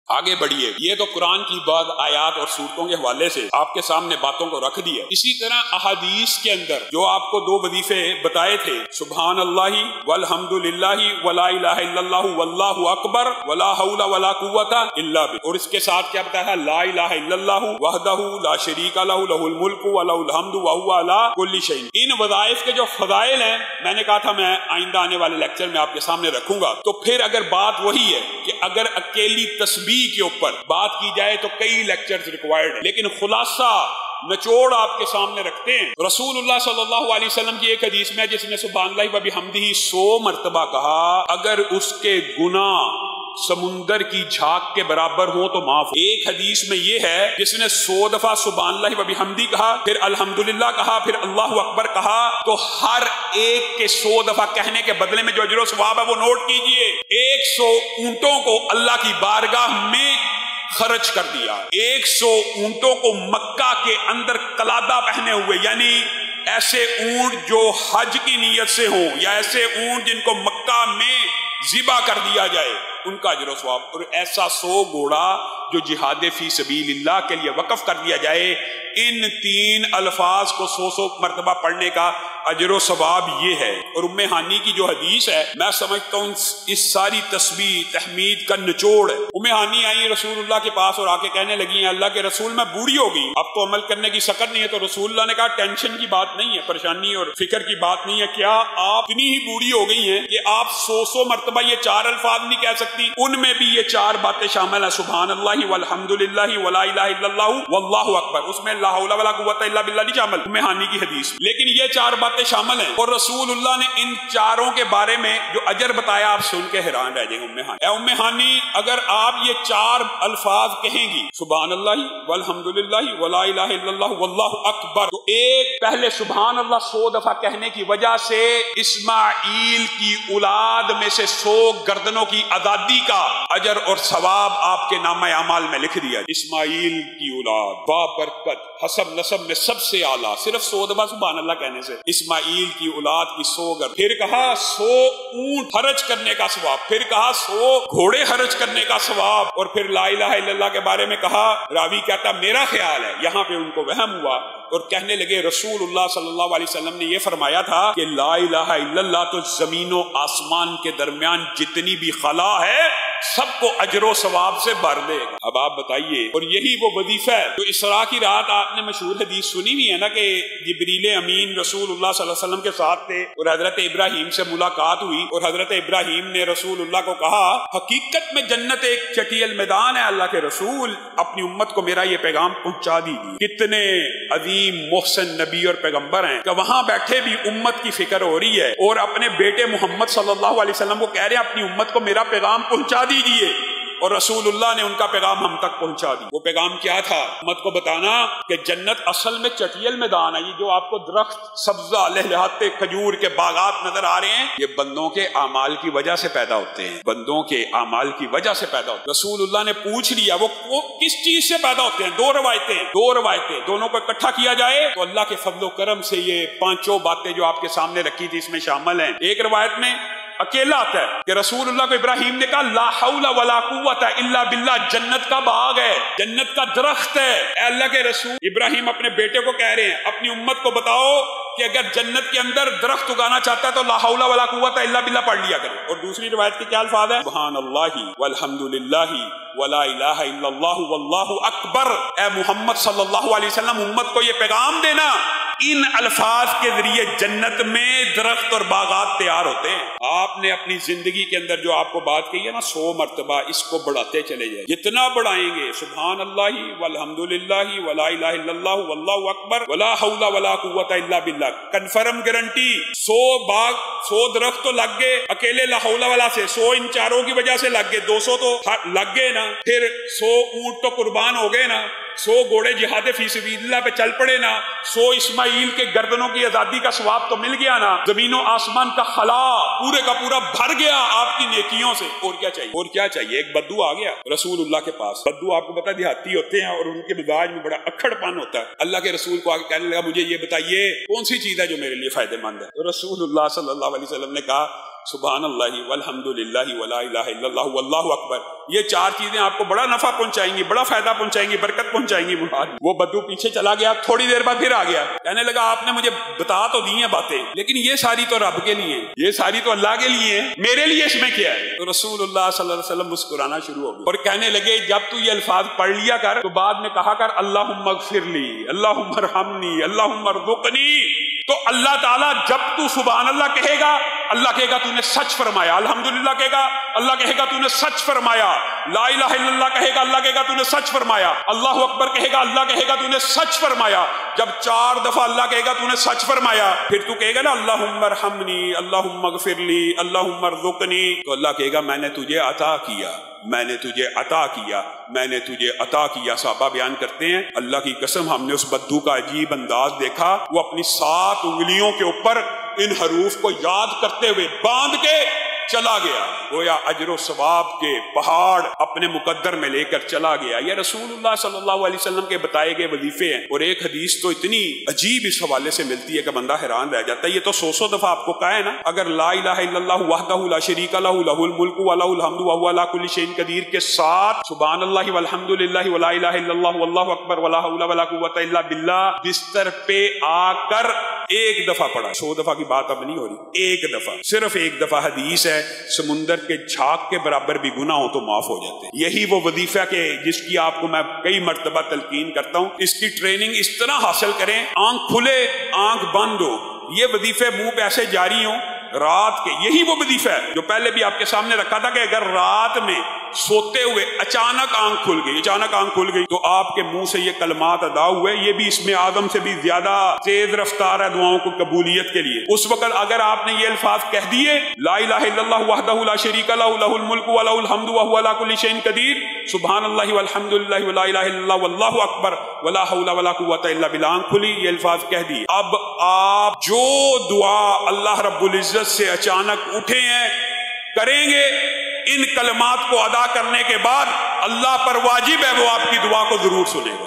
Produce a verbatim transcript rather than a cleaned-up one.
آگے بڑھیے۔ یہ تو قرآن کی بعض آیات اور صورتوں کے حوالے سے آپ کے سامنے باتوں کو رکھ دیا۔ اسی طرح احادیث کے اندر جو آپ کو دو وظیفے بتائے تھے، سبحان اللہ والحمد للہ ولا الہ الا اللہ واللہ اکبر ولا حول ولا قوت الا باللہ، اور اس کے ساتھ کیا بتایا؟ لا الہ الا اللہ وحدہ لا شریک لہ لہ الملک ولہ الحمد وہو علی کل شیء۔ ان وظائف کے جو فضائل ہیں، میں نے کہا تھا میں آئندہ آنے والے لیکچر میں آپ کے سامنے رکھوں گا۔ تو پھر اگر بات وہی ہے کہ اگر اکیلی تسبیح کے اوپر بات کی جائے تو کئی لیکچرز ریکوائرڈ ہیں، لیکن خلاصہ نچوڑ آپ کے سامنے رکھتے ہیں۔ رسول اللہ صلی اللہ علیہ وسلم کی ایک حدیث میں جس نے سبحان اللہ و بحمدہ سو مرتبہ کہا، اگر اس کے گناہ سمندر کی جھاگ کے برابر ہو تو معاف۔ ایک حدیث میں یہ ہے جس نے سو دفعہ سبحان اللہ و بحمدہ کہا، پھر الحمدللہ کہا، پھر اللہ اکبر کہا، تو ہر ایک کے سو دفعہ کہنے کے بدلے میں جو اجر و ثواب ہے وہ نوٹ کیجئے۔ ایک سو اونٹوں کو اللہ کی بارگاہ میں خرچ کر دیا، ایک سو اونٹوں کو مکہ کے اندر قلادہ پہنے ہوئے، یعنی ایسے اونٹ جو حج کی نیت سے ہوں، یا ایسے اونٹ جن کو مکہ میں ذبح کر دیا جائے، ان کا اجر و ثواب، اور ایسا سو گھوڑا جو جہاد فی سبیل اللہ کے لیے وقف کر دیا جائے۔ ان تین الفاظ کو سو سو مرتبہ پڑھنے کا اجر و ثواب یہ ہے۔ اور ام ہانی کی جو حدیث ہے، میں سمجھتا ہوں اس ساری تسبیح تحمید کا نچوڑ ہے۔ ام ہانی آئی رسول اللہ کے پاس اور آ کے کہنے لگی ہیں، اللہ کے رسول میں بوڑھی ہو گئی، اب تو عمل کرنے کی سکت نہیں ہے۔ تو رسول اللہ نے کہا ٹینشن کی بات نہیں ہے، پریشانی اور فکر کی بات نہیں ہے، کیا آپ اتنی ہی بوڑھی ہو گئی ہیں کہ آپ سو سو مرتبہ یہ چار الفاظ نہیں کہہ سکتی؟ ان میں بھی یہ چار باتیں شامل ہیں، سبحان اللہ والحمد للہ ولا الہ الا اللہ واللہ اکبر، اس میں لا حول ولا قوت الا باللہ نہیں شامل ام ہانی کی حدیث، لیکن یہ چار باتیں شامل ہیں۔ اور رسول اللہ نے ان چاروں کے بارے میں جو اجر بتایا، آپ سن کے حیران رہ جائیں گے۔ ام ہانی، اے ام ہانی، اگر آپ یہ چار الفاظ کہیں گی، سبحان اللہ والحمد للہ ولا الہ الا اللہ واللہ اکبر، تو ایک پہلے سبحان اللہ سو دفعہ کہنے کی وجہ سے اسماعیل کی اولاد میں سے سو گردنوں کی آزادی کا اجر اور ثواب آپ کے نامہ اعمال میں لکھ دیا۔ اسماعیل کی اولاد بابرکت، حسب نسب میں سب سے اعلیٰ، صرف سو دفعہ سبحان اللہ کہنے سے اسماعیل کی اولاد کی سو گرد، پھر کہا سو اونٹ حرج کرنے کا ثواب، پھر کہا سو گھوڑے حرج کرنے کا ثواب، اور پھر لا الہ الا اللہ کے بارے میں کہا۔ راوی کہتا میرا خیال ہے یہاں پہ ان کو وہم ہوا اور کہنے لگے رسول اللہ صلی اللہ علیہ وسلم نے یہ فرمایا تھا کہ لا الہ الا اللہ تو زمین و آسمان کے درمیان جتنی بھی خلا ہے سب کو اجر و ثواب سے بھر دے گا۔ اب آپ بتائیے، اور یہی وہ وظیفہ ہے جو اسراء کی رات آپ نے مشہور حدیث سنی ہوئی ہے نا، کہ جبریل امین رسول اللہ صلی اللہ علیہ وسلم کے ساتھ تھے اور حضرت ابراہیم سے ملاقات ہوئی، اور حضرت ابراہیم نے رسول اللہ کو کہا حقیقت میں جنت ایک چٹیل میدان ہے، اللہ کے رسول اپنی امت کو میرا یہ پیغام پہنچا دیجیے۔ کتنے عظیم محسن نبی اور پیغمبر ہیں کہ وہاں بیٹھے بھی امت کی فکر ہو رہی ہے، اور اپنے بیٹے محمد صلی اللہ علیہ وسلم کو کہہ رہے ہیں اپنی امت کو میرا پیغام پہنچا دیجیے، اور رسول اللہ نے ان کا پیغام ہم تک پہنچا دی۔ وہ پیغام کیا تھا؟ امت کو بتانا کہ جنت اصل میں چٹیل میدان ہے، یہ جو آپ کو درخت سبزہ لہلہاتے کھجور کے باغات نظر آ رہے ہیں، یہ بندوں کے اعمال کی وجہ سے پیدا ہوتے ہیں، بندوں کے اعمال کی وجہ سے پیدا ہوتے ہیں۔ رسول اللہ نے پوچھ لیا وہ, وہ کس چیز سے پیدا ہوتے ہیں؟ دو روایتیں دو روایتیں دونوں کو اکٹھا کیا جائے تو اللہ کے فضل و کرم سے یہ پانچوں باتیں جو آپ کے سامنے رکھی تھی اس میں شامل ہیں۔ ایک روایت میں اکیلا آتا ہے کہ رسول اللہ کو ابراہیم نے کہا لا حول ولا قوت الا باللہ، جنت کا باغ ہے، جنت کا درخت ہے۔ اے اللہ کے رسول، ابراہیم اپنے بیٹے کو کہہ رہے ہیں اپنی امت کو بتاؤ کہ اگر جنت کے اندر درخت اگانا چاہتا ہے تو لا حول ولا قوت الا باللہ پڑھ لیا کرے۔ اور دوسری روایت کے کیا الفاظ ہیں؟ سبحان اللہ والحمد للہ ولا الہ الا اللہ واللہ اکبر۔ اے محمد صلی اللہ علیہ وسلم، امت کو یہ پیغام دینا ان الفاظ کے ذریعے جنت میں درخت اور باغات تیار ہوتے ہیں۔ آپ نے اپنی زندگی کے اندر جو آپ کو بات کہی ہے نا سو مرتبہ، اس کو بڑھاتے چلے جائیں، جتنا بڑھائیں گے سبحان اللہ والحمد للہ ولا الہ الا اللہ واللہ اکبر ولا حول ولا قوت الا باللہ، کنفرم گارنٹی۔ سو باغ سو درخت تو لگ گئے اکیلے لا حول ولا سے، سو ان چاروں کی وجہ سے لگ گئے، دو سو تو لگ گئے نا، پھر سو اونٹ تو قربان ہو گئے نا، سو گھوڑے جہاد فی سبیل اللہ پہ چل پڑے نا، سو اسماعیل کے گردنوں کی آزادی کا ثواب تو مل گیا نا، زمین و آسمان کا خلا پورے کا پورا بھر گیا آپ کی نیکیوں سے۔ اور کیا چاہیے؟ اور کیا چاہیے؟ ایک بدو آ گیا رسول اللہ کے پاس۔ بدو آپ کو پتا دیہاتی ہوتے ہیں اور ان کے مزاج میں بڑا اکھڑ پن ہوتا ہے۔ اللہ کے رسول کو آگے کہنے لگا مجھے یہ بتائیے کون سی چیز ہے جو میرے لیے فائدہ مند ہے؟ تو رسول اللہ صلی اللہ علیہ وسلم نے کہا سبحان اللہ والحمدللہ ولا الہ الا اللہ واللہ اکبر، یہ چار چیزیں آپ کو بڑا نفع پہنچائیں گی، بڑا فائدہ پہنچائیں گی، برکت پہنچائیں گی۔ وہ بدو پیچھے چلا گیا، تھوڑی دیر بعد پھر آ گیا، کہنے لگا آپ نے مجھے بتا تو دی ہیں باتیں، لیکن یہ ساری تو رب کے لیے ہیں، یہ ساری تو اللہ کے لیے ہیں، میرے لیے اس میں کیا ہے؟ تو رسول اللہ صلی اللہ علیہ وسلم مسکرانا شروع ہو گئے اور کہنے لگے جب تو یہ الفاظ پڑھ لیا کر تو بعد میں کہا کر اللہم اغفر لی، اللہم ارحمنی، اللہم ارزقنی۔ تو اللہ تعالیٰ جب تو سبحان اللہ کہے گا، اللہ کہے گا تو نے سچ فرمایا، الحمدللہ کہے گا اللہ کہے گا تو نے سچ فرمایا، لا الہ الا اللہ کہے گا اللہ کہے گا تو نے سچ فرمایا، اللہ اکبر کہے گا اللہ کہے گا تو نے سچ فرمایا۔ جب چار دفعہ اللہ کہے گا تو نے سچ فرمایا، پھر تو کہے گا نا اللہم ارحمنی، اللہم اغفر لی، اللہم ارزقنی، تو اللہ کہے گا میں نے تجھے عطا کیا، میں نے تجھے عطا کیا، میں نے تجھے عطا کیا۔ صحابہ بیان کرتے ہیں اللہ کی قسم ہم نے اس بدو کا عجیب انداز دیکھا، وہ اپنی سات انگلیوں کے اوپر ان حروف کو یاد کرتے ہوئے باندھ کے چلا گیا، گویا اجر و ثواب کے پہاڑ اپنے مقدر میں لے کر چلا گیا۔ یہ رسول اللہ صلی اللہ علیہ وسلم کے بتائے گئے وظیفے ہیں، اور ایک حدیث تو اتنی عجیب اس حوالے سے ملتی ہے کہ بندہ حیران رہ جاتا ہے۔ یہ تو سو سو دفعہ آپ کو کہا ہے نا، اگر لا الہ الا اللہ وحدہ لا شریک لہ لہ الملک ولہ الحمد وہو علی کل شیء قدیر کے ساتھ سبحان اللہ والحمدللہ ولا الہ الا اللہ واللہ اکبر ولا حول ولا قوۃ الا باللہ بستر پہ آ کر ایک دفعہ پڑھا، سو دفعہ کی بات اب نہیں ہو رہی، ایک دفعہ، صرف ایک دفعہ۔ حدیث ہے سمندر کے جھاگ کے برابر بھی گناہ ہو تو معاف ہو جاتے ہیں۔ یہی وہ وظیفہ کہ جس کی آپ کو میں کئی مرتبہ تلقین کرتا ہوں، اس کی ٹریننگ اس طرح حاصل کریں، آنکھ کھلے آنکھ بند ہو، یہ وظیفے منہ پہ ایسے جاری ہوں رات کے۔ یہی وہ وظیفہ ہے جو پہلے بھی آپ کے سامنے رکھا تھا کہ اگر رات میں سوتے ہوئے اچانک آنکھ کھل گئی اچانک آنکھ کھل گئی تو آپ کے منہ سے یہ کلمات ادا ہوئے، یہ بھی اسم اعظم سے بھی زیادہ تیز رفتار ہے دعاؤں کو قبولیت کے لیے۔ اس وقت اگر آپ نے یہ الفاظ کہہ دیے لا الہ الا اللہ وحدہ لا شریک لہ لہ الملک ولہ الحمد وہو علی کل شیء قدیر، سبحان اللہ والحمدللہ ولا الہ الا اللہ واللہ اکبر ولا حول ولا قوۃ الا باللہ، آنکھ کھلی یہ الفاظ کہہ دیے، اب آپ جو دعا اللہ رب العزت سے اچانک اٹھے ہیں کریں گے، ان کلمات کو ادا کرنے کے بعد اللہ پر واجب ہے وہ آپ کی دعا کو ضرور سنے گا۔